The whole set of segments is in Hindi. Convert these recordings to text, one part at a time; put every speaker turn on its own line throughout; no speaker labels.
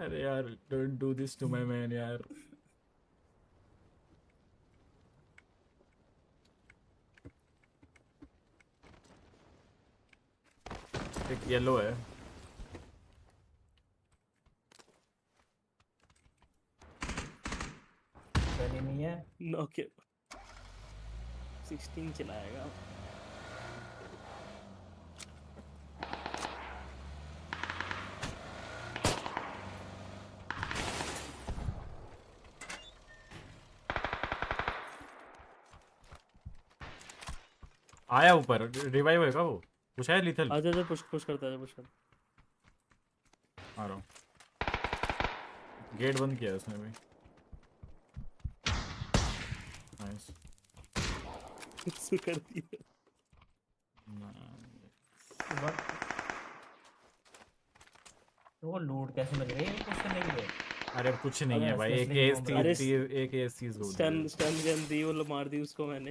अरे यार don't do this to my man यार। एक येलो है।
चली नहीं है।
नोकिया 16 चलाएगा।
आया ऊपर रिवाइव होएगा वो। कुछ है लीथल।
आजा आजा पुश करता है, पुश कर।
आ रहा हूँ। गेट बंद किया है उसने भी। नाइस।
इससे कर दिया।
तो वो लूट कैसे मिल गई कुछ करने के लिए?
अरे कुछ नहीं
अरे
है भाई, एक
असली
एस
घूम
थी,
रहा है।
एक एस थी इसको
स्टन स्टन गन दी, वो मार दी उसको मैंने।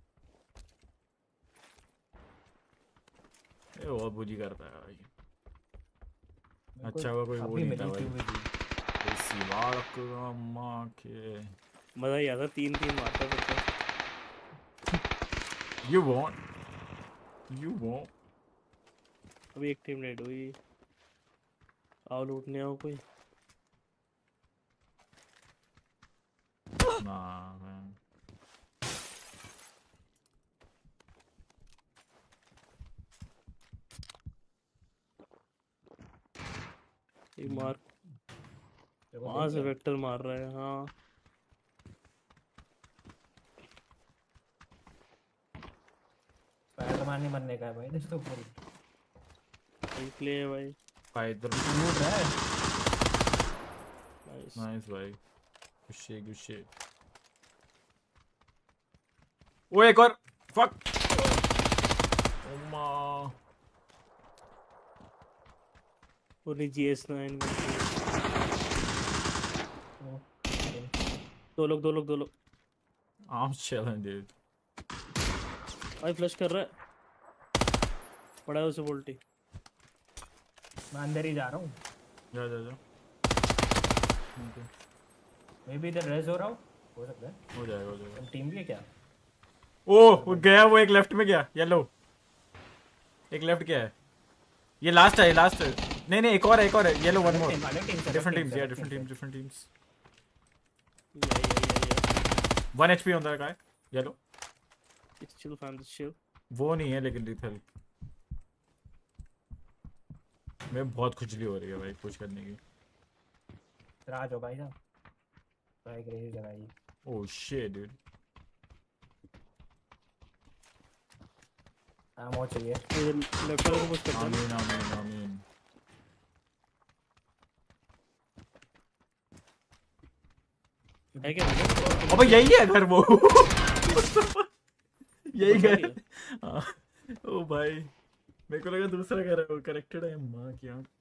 ये बहुत बुरी करता है भाई।
मेरे को
अच्छा हुआ कोई वो
अभी
नहीं था
मिली थी
भाई।
मुझे।
कोई सिवाक माँ के।
मजा ही आता, 3-3 मारता फिर तो।
You won't. You won't.
अभी एक टीम रेड हुई। आओ लूटने आओ कोई।
Nah, man.
एक मार
तेरे को
वहां
देख
से
लिया?
वेक्टर मार रहा है। हाँ
स्पाइडरमैन नहीं बनने का है भाई इसके ऊपर।
देख ले भाई।
भाई इधर
लूट रहा है।
नाइस।
नाइस भाई। गुस्से। वो एक और। फक। ओमा।
पूरी GS9 में
वो,
दो लोग।
I'm chilling, dude.
भाई फ्लश कर रहा है, पड़ा है उसे बोल्टी।
मैं अंदर ही जा रहा हूँ।
जा। Okay.
मैं भी इधर रेस हो रहा हूँ। हो सकता है।
हो जाएगा।
तुम टीम भी है क्या?
वो गया, वो एक लेफ्ट में गया, येलो। एक लेफ्ट गया है। ये लास्ट है। नहीं एक और है, yellow one more. Different teams.
या
1 HP होता है काय yellow.
It's chill fam, it's chill.
वो नहीं है लेकिन लीथल। मैं बहुत खुजली हो रही है भाई कुछ करने की।
राज हो भाई साहब। भाई क्रेजी जगह ये।
Oh shit dude.
आमो चाहिए।
इधर लेफ्ट वाले को पुश करता है।
आमीन।
है क्या?
अबे यही है घर वो। यही
बचा
घर।
लिया?
हाँ। ओ भाई मेरे को लगा दूसरा घर है, वो करेक्टेड है माँ की आँख।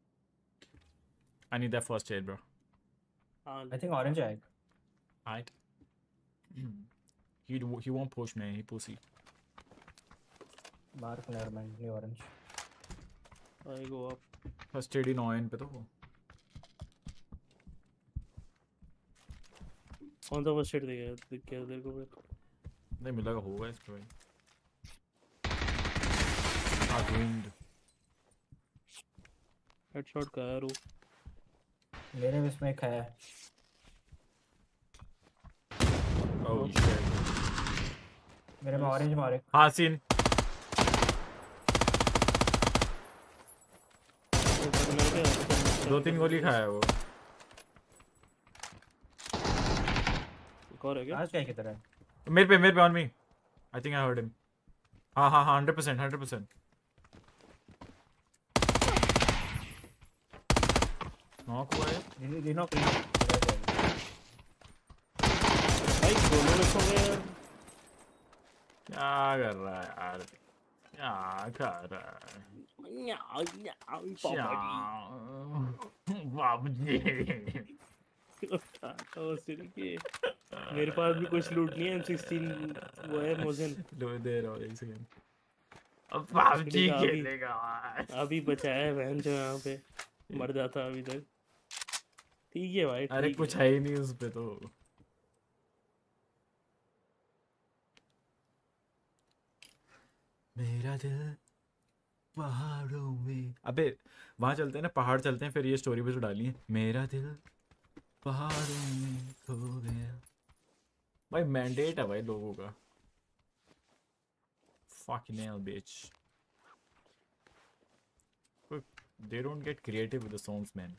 I need that first aid, bro.
हाँ
I think orange है।
Alright. He won't push me, he pussy.
Mark never mind, नहीं orange.
I go up.
First aid in oil पे तो हो।
कौन सा फर्स्ट एड दिख गया तेरे को फिर?
नहीं मिला होगा इस पे भाई। Doomed.
हेडशॉट का है रू।
मेरे भी इसमें एक है।
Oh shit.
मेरे में ऑरेंज मारे।
हाँ सीन। दो तीन गोली खाया है वो।
एक और है क्या?
आज क्या की तरह?
मेरे पे on me. I think I heard him. हाँ 100%. नॉक हुआ है।
दिनों की
भाई दोनों लोग हो गए यार।
क्या कर रहा है यार, क्या कर रहा है बाबूजी।
मेरे पास भी कुछ लूट नहीं है। M16 वो है मोजन।
लो दे रहा हूँ एक सेकंड। अब बाबूजी खेलेगा।
अभी बचाया है बहन जो यहाँ पे, मर जाता अभी तक। ठीक है भाई,
अरे
ठीक
कुछ
है।
है ही नहीं उस पे तो। मेरा दिल पहाड़ों में, अबे वहां चलते हैं ना, पहाड़ चलते हैं, फिर ये स्टोरी भी तो डाली है, मेरा दिल पहाड़ों में खो गया। भाई मैंडेट है भाई लोगों का। fucking hell bitch, they don't get creative with the songs man.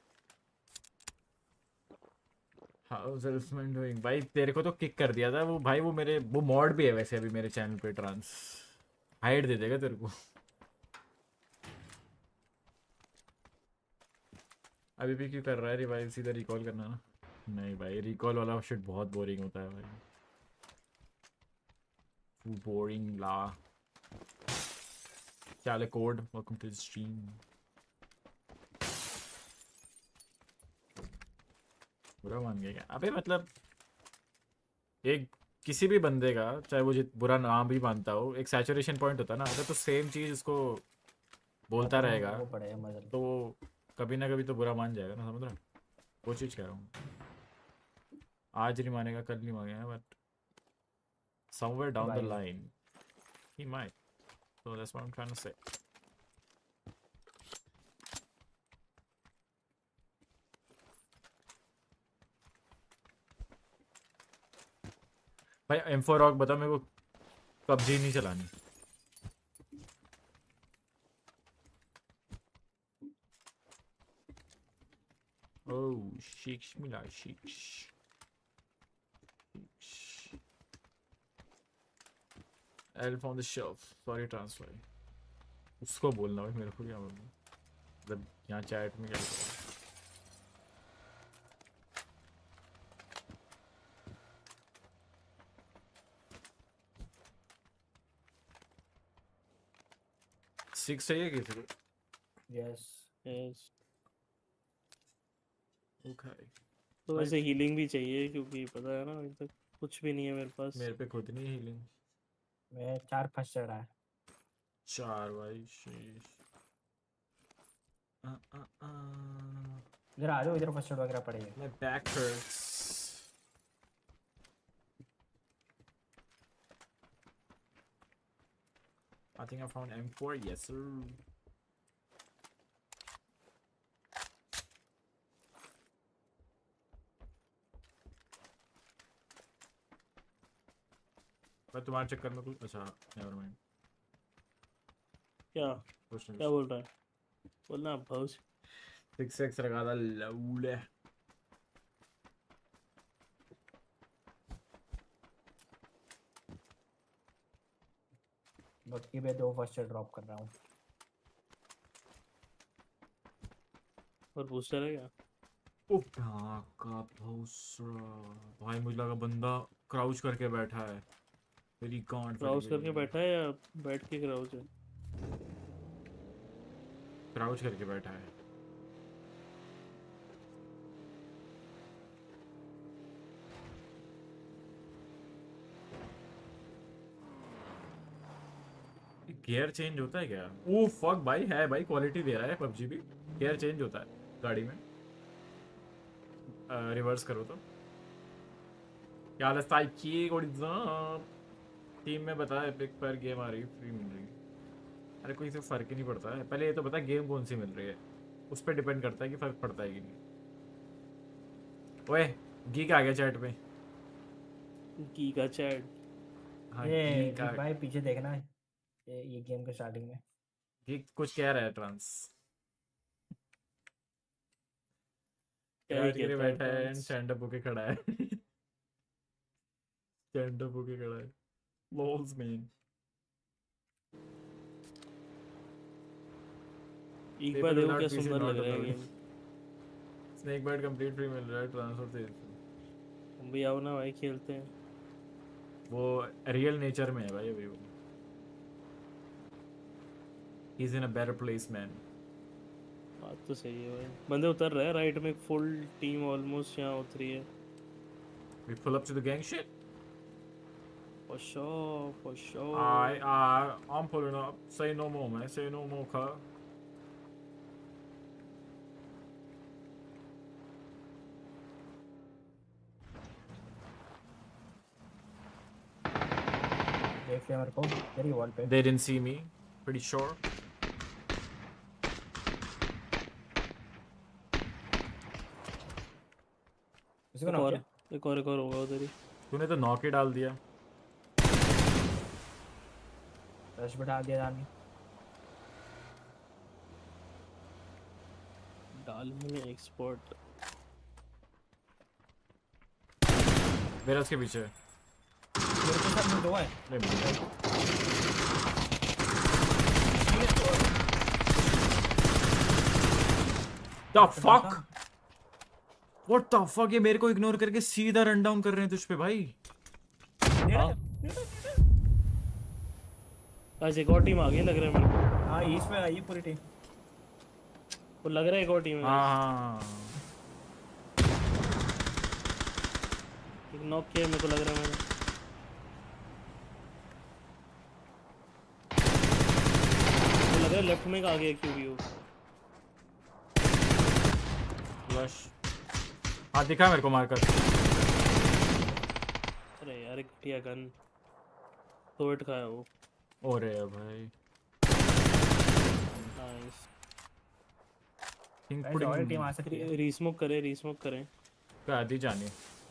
How's Elfman doing? भाई तेरे को तो किक कर दिया था वो भाई, वो मेरे वो मॉड भी है वैसे अभी मेरे चैनल पे, ट्रांस हाइड दे देगा तेरे को। अभी भी क्यों कर रहा है रिवाइव, सीधा रिकॉल करना ना। नहीं भाई रिकॉल वाला शिट बहुत बोरिंग होता है भाई, बोरिंग ला। क्या हाल है code, welcome to the stream. बुरा मान गया क्या? अबे मतलब एक किसी भी बंदे का, चाहे वो बुरा नाम भी मानता हो, एक सैचुरेशन पॉइंट होता है ना, अगर तो सेम चीज उसको बोलता
खत्म
रहेगा
वो पड़ेगा मजल।
तो वो कभी ना कभी तो बुरा मान जाएगा ना, समझ रहा है? वो चीज़ कह रहा हूँ। आज नहीं मानेगा, कल नहीं मानेगा, बट somewhere down the
भाई
line he might, so that's what I'm trying to say. भाई M4 रॉक बता मेरे को, पबजी नहीं चलानी। Oh शीक्ष मिला, शीक्ष Elf on the shelf, sorry transfer। उसको बोलना भाई, मेरे को क्या बोलना, मतलब यहाँ चैट में क्या लिखा है? 6 चाहिए किसी को?
यस।
यस।
Okay.
तो
भाई
वैसे हीलिंग भी चाहिए, क्योंकि पता है ना अभी तक कुछ भी नहीं है मेरे पास।
मेरे पे खुद नहीं हीलिंग।
मैं 4 फंस चढ़ा है।
4 भाई शीश। आ, आ, आ,
इधर आ जाओ, इधर फंस चढ़ वगैरह पड़ेगा।
my back hurts। I think I found M4, yes sir। मैं तुम्हारे चक्कर में कुछ, अच्छा नेवर माइंड,
क्या
कुछ नहीं
क्या
कुछ
बोल रहा है, बोलना भाउस।
6x रखा था लौले।
बक्की पे 2 फर्स्ट ड्रॉप कर रहा हूँ।
और बूस्टर है क्या?
ओ का भौसरा। भाई मुझे लगा बंदा क्राउच करके बैठा है, मेरी गांड फट
क्राउच करके
गई।
बैठा है या बैठ के क्राउच है?
क्राउच करके बैठा है। गियर चेंज होता है क्या? ओ फक भाई, है भाई क्वालिटी दे रहा है पबजी भी। गियर चेंज होता है गाड़ी में, रिवर्स करो तो। क्या हाल है साइकी गोडिज़म? टीम में बता एपिक पर गेम आ रही फ्री मिल रही। अरे कोई से फर्क ही नहीं पड़ता है, पहले ये तो बता गेम कौन सी मिल रही है, उस पर डिपेंड करता है कि फर्क पड़ता है कि नहीं। ओए गीक आ गया चैट पे।
Giga chat.
हाँ
ये
गीक आ,
गिग भाई पीछे देखना, ये गेम के स्टार्टिंग में।
गीक कुछ कह रहा है ट्रांस।
क्या ही
क्राउच करके
कहता है
बैठा है एंड
ट्रांस।
स्टैंड अप होके खड़ा है। स्टैंड अप होके खड़ा है, लोल्स मैन।
एक बार
पीपल
देखो
विदाउट
क्या
पीसी
सुंदर
नॉट
लग रहा है
allowed.
Game.
Snake bite complete free मिल रहा है ट्रांसफर से।
हम भी आओ ना भाई, खेलते हैं।
वो रियल नेचर में है भाई अभी वो। He is in a better place man.
बात तो सही है भाई, बंदे उतर रहे हैं राइट में, फुल टीम ऑलमोस्ट यहाँ उतरी है।
We pull up to the gang shit.
For sure, for sure.
I'm pulling up. Say no more, man. Say no more, cuz.
पे मेरे को तेरी वॉल पे।
They didn't see me. Pretty sure.
किसी को नॉक किया?
एक और होगा उधर ही।
तूने तो नॉक ही डाल दिया।
रश बढ़ा दिया जानी।
डाल में एक्सपोर्ट।
मेरा उसके पीछे है।
मेरे के साथ में दो है।
ले मेरा। The fuck? What the fuck? ये मेरे को इग्नोर करके सीधा रन डाउन कर रहे हैं तुझ पे भाई।
आज एक और टीम आ गई लग रहा है मेरे को।
हाँ ईस्ट में आई है पूरी टीम।
वो लग रहा है एक और टीम है।
हाँ
एक नॉक किया मेरे को लग रहा है मैंने। वो लग रहा है लेफ्ट में आ गया क्यूबीओ।
फ्लश। हाँ दिखा मेरे को मारकर।
अरे यार एक घटिया गन तो हिट खाया वो।
ओरे भाई
नाइस।
थिंक
ऐसे और टीम
पुडिंग
आ सकती है।
रीस्मोक करें।
का आदि जाने।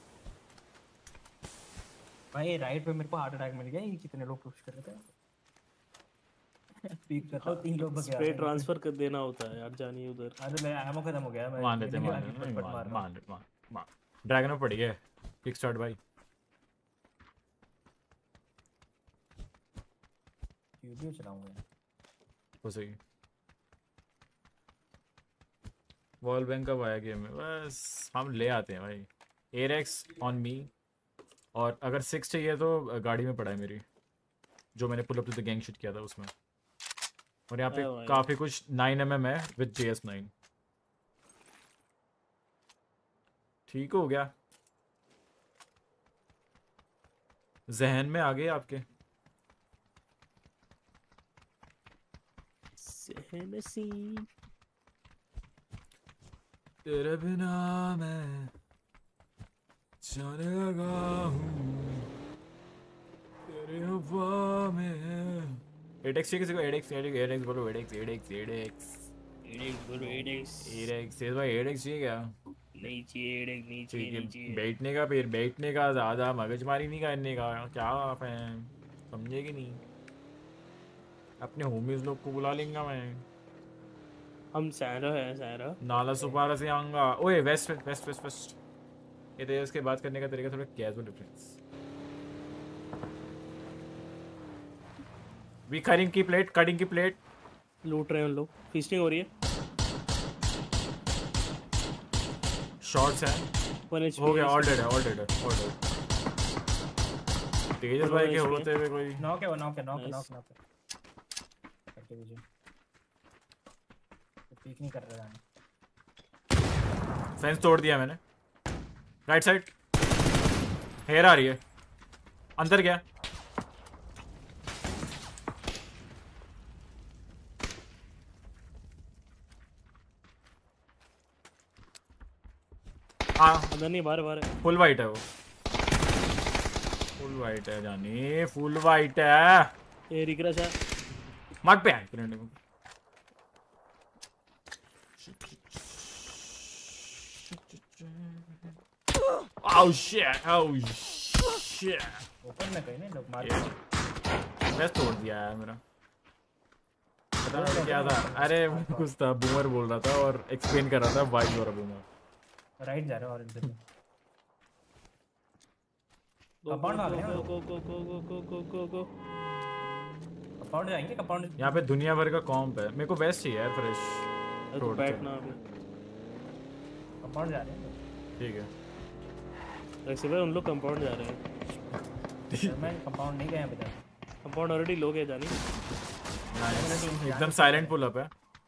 भाई राइट पे मेरे को हार्ट अटैक मिल गया। ये कितने लोग पुश कर रहे थे। पीक करता हूँ 3 लोग बचे।
स्प्रे ट्रांसफर कर देना होता है यार जानिए उधर।
अरे मेरा एमो खत्म हो गया। मैं
मान लेते
मान रहा हूँ।
मान ड्रैगन में पड़ी है। किक स्टार्ट भाई।
वीडियो चलाऊंगा।
हो सही। वॉल बैंक कब आया गेम में? बस हम ले आते हैं भाई। एरेक्स ऑन मी। और अगर 6 चाहिए तो गाड़ी में पड़ा है मेरी, जो मैंने pull up to the gang shoot किया था उसमें। और यहाँ पे काफी कुछ 9mm है विद JS9। ठीक हो गया। जहन में आ गए आपके। तेरे बिना मैं जाने लगा हूँ तेरे हवा में। 8x किसी को 8x बोलो 8x सेज भाई 8x चाहिए क्या?
नहीं चाहिए
बैठने का फिर बैठने का ज़्यादा मगजमारी नहीं करने का। क्या आप हैं समझे कि नहीं? अपने होमीज लोग को बुला लेंगे मैं।
हम सहरा
नाला सुपारा से आऊंगा। ओए वेस्ट वेस्ट वेस्ट वेस्ट। ये तो इसके बात करने का तरीका थोड़ा कैजुअल डिफरेंस। वी कटिंग की प्लेट
लूट रहे हैं उन लोग। फीस्टिंग हो रही है।
शॉट्स हैं।
1 HP
हो गया ऑल डेड है। तेजस भाई के होते हुए कोई
नॉक है। वो नॉक करके मुझे पीक नहीं कर रहा है।
फेंस तोड़ दिया मैंने। राइट साइड हेयर आ रही है। अंदर गया।
अंदर नहीं बाहर है।
फुल वाइट है वो। फुल वाइट है जानी। फुल वाइट है।
ये रिक्रश है।
मार्क पे है। Oh shit.
ऊपर में कहीं नहीं लोग मार।
बस तोड़ दिया है मेरा। पता नहीं क्या था। अरे कुछ था बूमर बोल रहा था और एक्सप्लेन कर रहा था वाइट वाला बूमर।
राइट जा रहे हो और इधर कंपाउंड आ गए हैं।
गो।
कंपाउंड जाएंगे। कंपाउंड
यहाँ पे दुनिया भर का कॉम्प है। मेरे को वेस्ट चाहिए यार फ्रेश।
तो बैठना अभी।
कंपाउंड जा रहे हैं।
ठीक है
वैसे भाई उन लोग कंपाउंड जा रहे हैं।
मैं कंपाउंड नहीं गया अभी तक।
कंपाउंड ऑलरेडी लोग है जानी।
एकदम साइलेंट पुल अप है।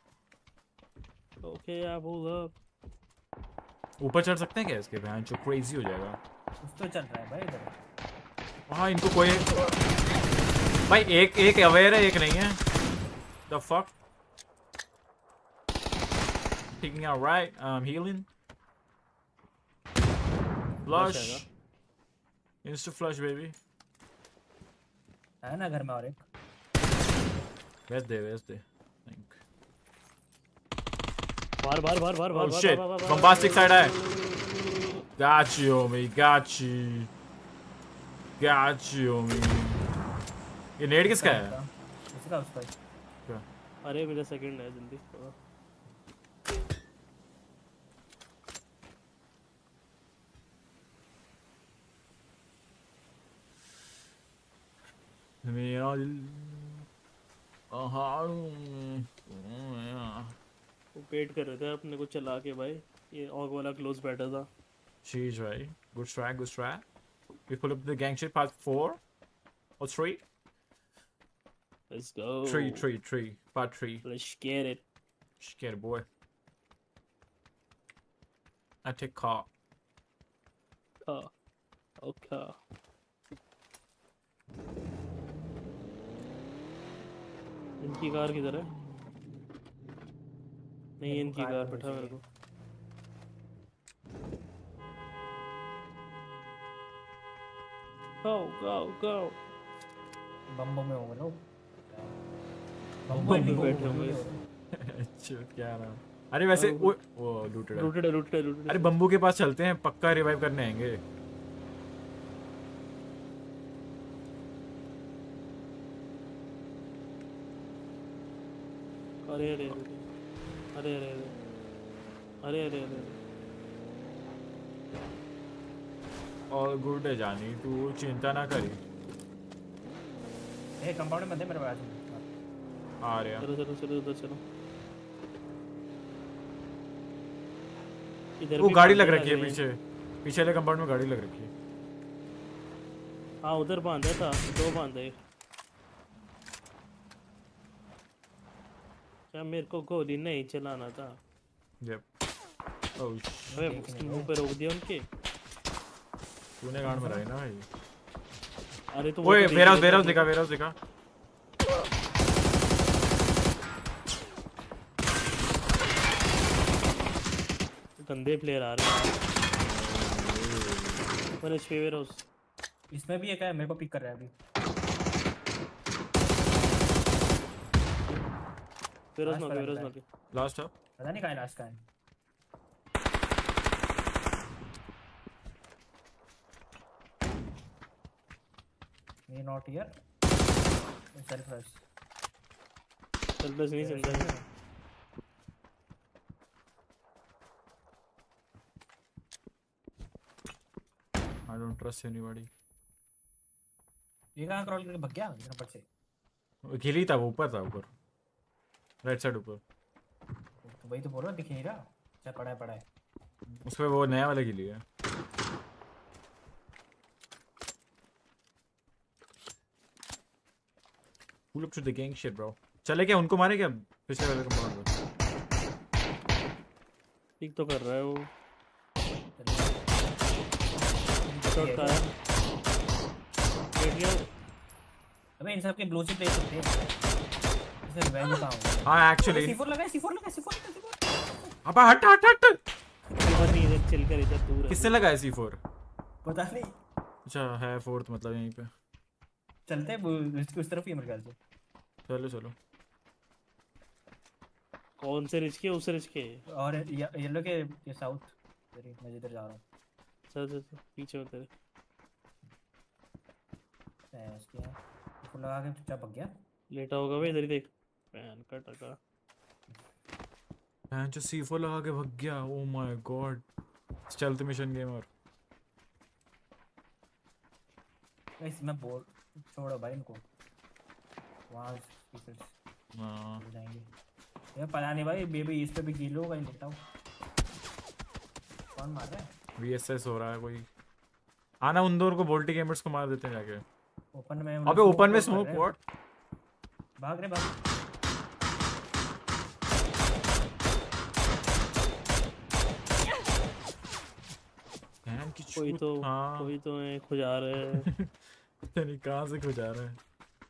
ओके यार पुल अप।
ऊपर चढ़ सकते हैं क्या इसके? बहन जो क्रेजी हो जाएगा।
कुछ तो चल रहा है भाई इधर।
वहाँ इनको कोई भाई एक अवेयर है एक नहीं है। The fuck taking out right. Healing. Flush. Insta flush baby.
है ना घर में और एक
वेस्ट दे थिंक
बाहर बाहर बाहर बाहर
Oh
बाहर
shit, bombastic side है. Got you, homie. Got you, homie. ये नेट किसका है?
उसका उसका
क्या?
अरे मेरा सेकंड है जल्दी
मेरा दिल
वो वेट कर रहे थे अपने को चला के भाई ये ऑग वाला क्लोज बैठा था
Jeez, right. Good try. We pull up the gang shit part 4 or 3?
Let's go
3. Part 3.
Let's get it
Scared boy. I take car.
Okay इनकी कार किधर है नहीं इनकी कार बैठा मेरे को go
बम्बो में होगा लोग
बम्बो में बैठे होंगे
Shit, क्या नाम? अरे वैसे वो लूटेड है.
लूटेड
अरे बम्बू के पास चलते हैं, पक्का रिवाइव करने आएंगे.
अरे
और गुड है जानी, तू चिंता ना करी.
ए कंपाउंड में दे मेरे पास
आ रहा.
चलो उधर चलो इधर
वो
भी
गाड़ी लग
बांधे
रखी है
रहे हैं।
पीछे वाले कंपाउंड में गाड़ी लग रखी है.
हाँ उधर बांधा था दो बांधे क्या मेरे को गोली नहीं चलाना था
Yep. Oh
अबे उसके मुंह पे रोक दिया उनके
तूने गांड मराई ना भाई.
अरे तो
ओए वेयरहाउस दिखा.
गंदे प्लेयर आ रहे हैं वन एचपी वेयरहाउस
इसमें भी एक है मेरे को पिक कर रहा है अभी
वेयरहाउस नॉक
लास्ट है.
पता नहीं कहाँ है लास्ट का है ये नॉट हियर सेल्फ रश
चल बस नहीं चलता
I don't trust anybody.
ये कहाँ क्रॉल करके भाग गया यहाँ पर से
गिली था वो ऊपर राइट साइड ऊपर.
तो वही तो बोल रहा दिख नहीं रहा अच्छा पड़ा है
उसपे वो नया वाला गिली है. Pull up to the gang shit bro. चले क्या उनको मारे क्या पिछले वाले कंपाउंड में?
ठीक तो कर रहा है वो शॉट का है देख लिया
अबे इन सब के ब्लू चिप ले सकते हैं इसे वैल्यू कहां होगा
हाँ एक्चुअली.
C4 लगा
अब हट.
इधर नहीं इधर चल कर इधर दूर है
किसने लगाया C4?
पता नहीं
अच्छा है फोर्थ मतलब यहीं पे.
चलते हैं उस तरफ ही मेरे ख्याल से
चलो
कौन से रिच के उस रिच के
और येलो के ये साउथ मैं जिधर जा रहा हूँ
चल पीछे हो तेरे
इसके फुल लगा के चुपचाप भाग गया
लेटा होगा भाई इधर ही देख पैन का टका
जो C4 लगा के भाग गया. Oh my god. Stealth mission gamer.
Guys मैं बोल छोड़ो भाई इनको वहां स्पीकर्स
हां
जाएंगे ये पता नहीं भाई बेबी इस पे भी गिलो भाई लेता हूं कौन मार रहा है
VSS हो रहा है कोई. आना उन दोनों को बोल्टी गेमर्स को मार देते हैं जाके.
ओपन में
अबे ओपन में स्मोक व्हाट.
भाग रे भाग
कोई तो है खुजा रहे हैं
पता नहीं कहां से खुजा रहे हैं.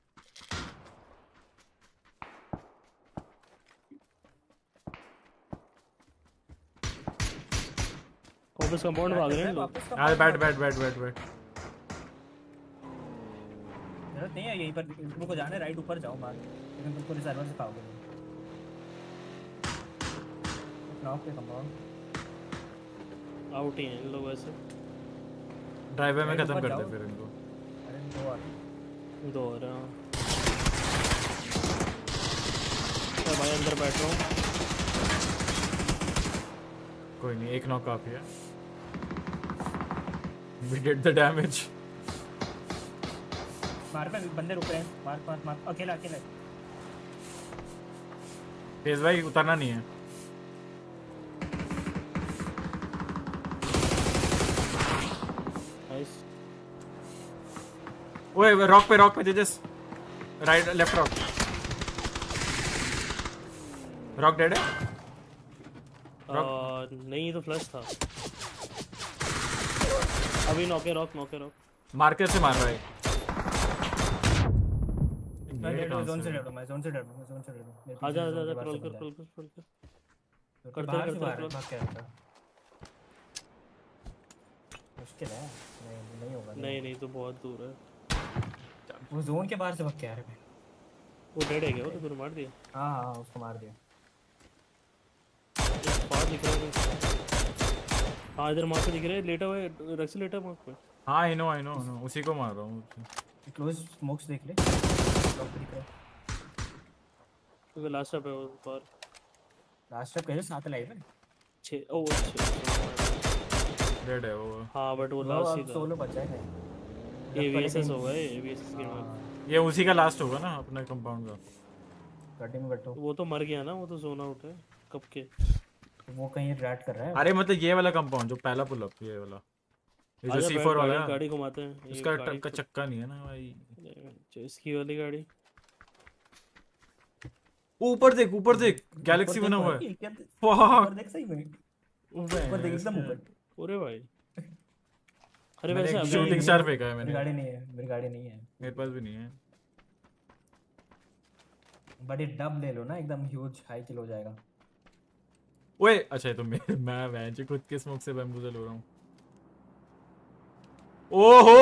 वापस कंपाउंड भाग रहे हैं लोग.
यार बैठ.
मेरा जरूरत नहीं है, यहीं पर तुमको जाना है राइट ऊपर जाओ मार, लेकिन तुम पूरे सर्वर से खाओगे नहीं। नॉक पे कंपाउंड
आउट ही हैं इन लोग वैसे।
ड्राइवर में
Right,
खत्म
ऊपर
करते
जाओ।
फिर इनको।
अरे दो और
2 हो रहे हैं। मैं भाई अंदर बैठ रहा हूँ।
कोई नहीं, एक नॉक काफी है। We did the damage.
मार पे बंदे रुक रहे हैं, मार मार मार, अकेला अकेला है।
तेज भाई उतरना नहीं है।
नाइस।
ओए रॉक पे Tejas, right left rock. Rock dead है।
नहीं तो फ्लश था। अभी नॉके रॉक।
मार्कर से मार रहा है।
मैं
ये
डेड हूँ,
कहाँ
जोन
से
से
है?
डेड हूँ, मैं जोन से डेड हूँ, मैं जोन से डेड हूँ। मेरे पीछे
आजा
zone के
क्रॉल
बाहर से
कर।
बंदा है।
करते
बाहर से
करते
बाहर है,
क्रॉल।
भाग के आता। मुश्किल है, नहीं होगा।
नहीं तो बहुत दूर है।
वो जोन के बाहर से भाग के आ रहे हैं।
वो डेड है क्या? वो तो तूने मार दिया।
हाँ उसको मार दिया।
स्पॉट दिख रहा है। हाँ इधर मार्क पे दिख रहा है, लेटा हुआ है, रक्सी लेटा है मार्क पे।
हाँ आई नो उसी को मार रहा हूँ।
क्लोज स्मोक्स देख ले, डॉग दिख रहा है।
क्योंकि लास्ट पे वो और
लास्ट टाइम पहले 7 लाइव है।
6 ओ 6
डेड है वो।
हाँ बट वो
वो
लास्ट ही
अब
था।
सोलो बचा है।
एवीएसएस होगा ये, एवीएसएस के बाद।
ये उसी का लास्ट होगा ना अपना कंपाउंड का।
गड्ढे में बैठो।
वो तो मर गया ना, वो तो जोन आउट है कब के।
वो कहीं रैट कर रहा है।
अरे मतलब ये वाला कंपाउंड जो पहला पुल अप, ये वाला, ये जो
आजा
C4 वाला है,
गाड़ी घुमाते हैं। ये
उसका
गाड़ी
का चक्का नहीं है ना भाई।
जो इसकी वाली गाड़ी।
ऊपर देख गैलेक्सी बना हुआ है।
ऊपर देख सही में, ऊपर देख एकदम ऊपर।
अरे भाई अरे
मैंने
वैसे
एक
अभी
शूटिंग स्टार फेंका है
मेरी
मैंने।
गाड़ी नहीं है, मेरी गाड़ी नहीं है।
मेरे पास भी नहीं है।
बड़ी डब ले लो ना, एकदम ह्यूज हाई किल हो जाएगा।
ओए अच्छा ये तो मैं वैंच खुद के स्मोक से बैम्बूजल हो रहा हूँ। ओहो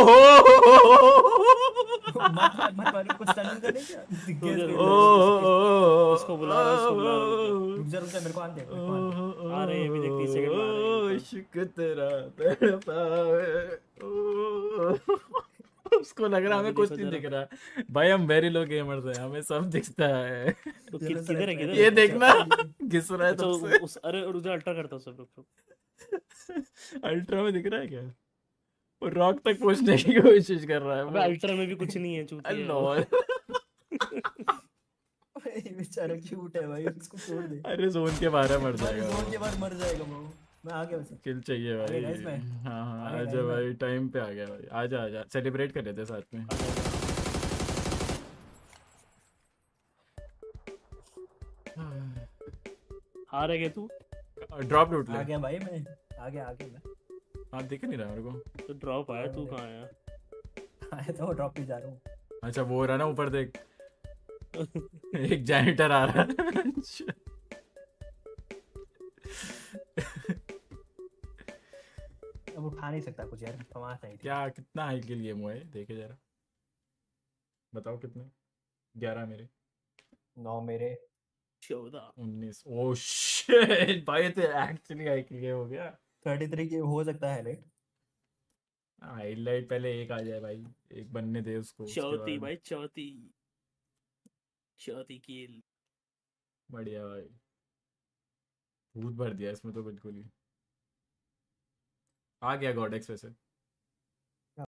मत मार कुछ टनल करने क्या गैस पे
इसको बुला रहा
रुक जा मेरे को आन दे, मेरे को आन दे।
आ रहे हैं, अभी देख 30 सेकंड में आ रहे हैं।
इश्क तेरा तड़पावे। उसको लग रहा है हमें कुछ नहीं दिख रहा भाई, हम वेरी लो गेमर्स हैं, हमें सब दिखता है।
तो किधर है
ये देखना घिस रहा है
अच्छा
तुमसे।
उस अरे उधर अल्ट्रा करता हूँ सब लोग।
अल्ट्रा में दिख रहा है क्या? वो रॉक तक पहुंचने की कोशिश कर रहा है
अबे
वो।
अल्ट्रा में भी कुछ नहीं है, चूतिया है वो।
लॉल।
बेचारा क्यूट है भाई, उसको छोड़ दे।
अरे जोन के बाहर मर जाएगा
जोन
वो।
के बाद मर जाएगा वो। मैं आ गया वैसे।
किल चाहिए
आगे guys
भाई।
मैं।
हाँ
आगे
आजा
guys मैं।
भाई, टाइम पे आ गया भाई। आजा सेलिब्रेट कर लेते हैं साथ में।
आ रहे तू
ड्रॉप लूट
आ
ले।
गया भाई मैं, आ गया मैं।
हाँ दिख नहीं रहा मेरे को।
तो ड्रॉप आया, तू कहाँ आया?
आया तो ड्रॉप पे जा रहा हूँ।
अच्छा वो हो रहा है ना ऊपर देख। एक जैनिटर आ रहा है।
अब उठा नहीं सकता कुछ यार, कमा चाहिए।
क्या कितना हाई किल गेम हुआ है देखे जरा, बताओ कितने। 11 मेरे।
9 मेरे।
14
19। ओह शिट भाई, ये तो एक्चुअली हाई किल गेम हो गया।
33 की हो सकता है लेट।
हाईलाइट पहले एक आ जाए भाई, एक बनने दे उसको, उसके
चौथी
बाद।
भाई, चौथी किल।
बढ़िया भाई, भूत भर दिया इसमें तो बिल्कुल ही। आ गया गॉडेक्स वैसे।